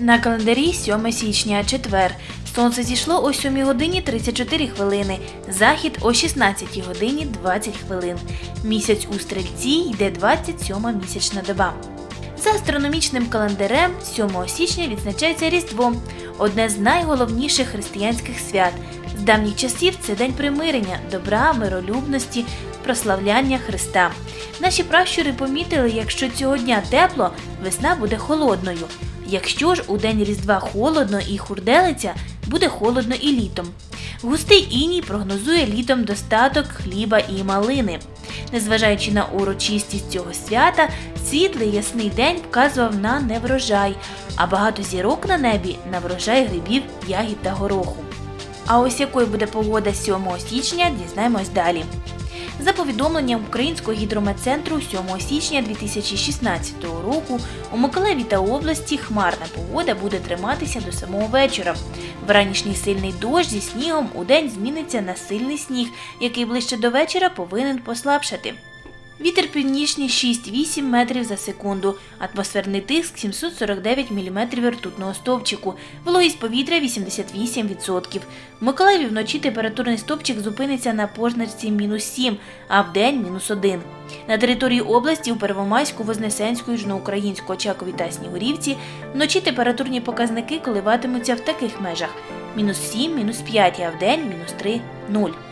На календарі 7 січня, четвер. Сонце зійшло о 7 годині 34 хвилини, захід о 16 годині 20 хвилин. Місяць у Стрільці йде 27-ма місячна доба. За астрономічним календарем 7 січня відзначається Різдво – одне з найголовніших християнських свят. З давніх часів це день примирення, добра, миролюбності, прославляння Христа. Наші пращури помітили, якщо цього дня тепло, весна буде холодною. Якщо ж у день Різдва холодно і хурделиця, буде холодно і літом. Густий іній прогнозує літом достаток хліба і малини. Незважаючи на урочистість цього свята, світлий ясний день вказував на неврожай, а багато зірок на небі – на врожай грибів, ягід та гороху. А ось якою буде погода 7 січня, дізнаємось далі. За повідомленням Українського гідрометцентру, 7 січня 2016 року у Миколаєві та області хмарна погода буде триматися до самого вечора. Вранішній сильний дощ зі снігом удень зміниться на сильний сніг, який ближче до вечора повинен послабшати. Вітер північний 6-8 метрів за секунду, атмосферний тиск 749 мм ртутного стовпчику, вологість повітря 88%. В Миколаєві вночі температурний стовпчик зупиниться на позначці -7, а вдень -1. На території області у Первомайську, Вознесенську, Южноукраїнську, Очакові та Снігурівці вночі температурні показники коливатимуться в таких межах – -7, -5, а вдень -3, 0.